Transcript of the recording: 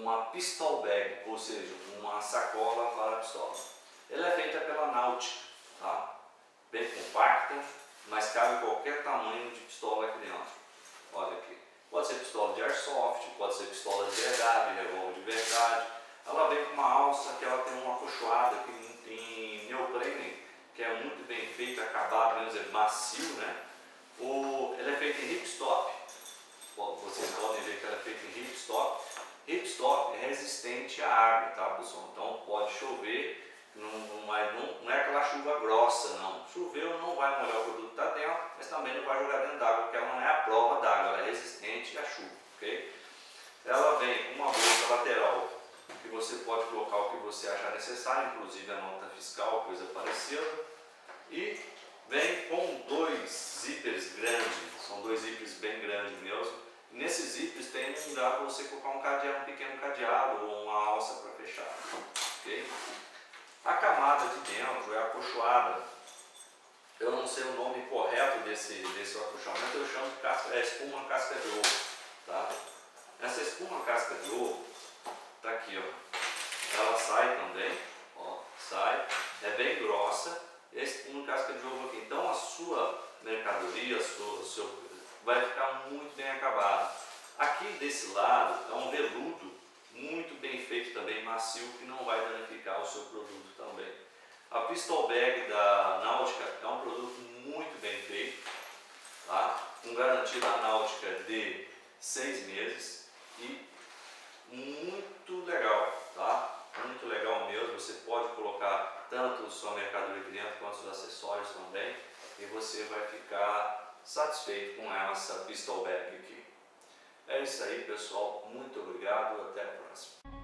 uma pistol bag, ou seja, uma sacola para pistola. Ela é feita pela Nautica, tá? Bem compacta, mas cabe qualquer tamanho de pistola aqui dentro. Olha aqui, pode ser pistola de airsoft, pode ser pistola de verdade, revólver de verdade. Ela vem com uma alça que ela tem uma acolchoada em neoprene, que é muito bem feito, acabado, mesmo, é macio, né? Ela é feita em ripstop. Vocês podem ver que ela é feita em ripstop. Ripstop é resistente à água, tá, pessoal? Então pode chover, não é aquela chuva grossa, não. Choveu, não vai molhar o produto que está dentro, mas também não vai jogar dentro d'água, porque ela não é a prova d'água, ela é resistente à chuva, ok? Ela vem com uma bolsa lateral que você pode colocar o que você achar necessário, inclusive a nota fiscal, coisa parecida. E vem com dois zippers grandes, são dois zippers bem grandes mesmo. Nesses zippers tem um lugar para você colocar um cadeado, um pequeno cadeado ou uma alça para fechar, ok? A camada de dentro é acolchoada. Eu não sei o nome correto desse acolchoamento, eu chamo de espuma casca de ovo, tá? Essa espuma casca de ovo tá aqui, ó. Ela sai também, ó, sai, é bem grossa, e a espuma casca de ovo aqui. Então a sua mercadoria, vai ficar muito bem acabada. Aqui desse lado é um veludo muito bem feito também, macio, que não vai danificar o seu produto também. A pistol bag da Nautica é um produto muito bem feito, tá? Com garantia da Nautica de 6 meses e muito legal, tá? Muito legal mesmo. Você pode colocar tanto sua mercadoria aqui dentro quanto os acessórios também e você vai ficar satisfeito com essa pistol bag aqui. É isso aí, pessoal. Muito obrigado. Até a próxima.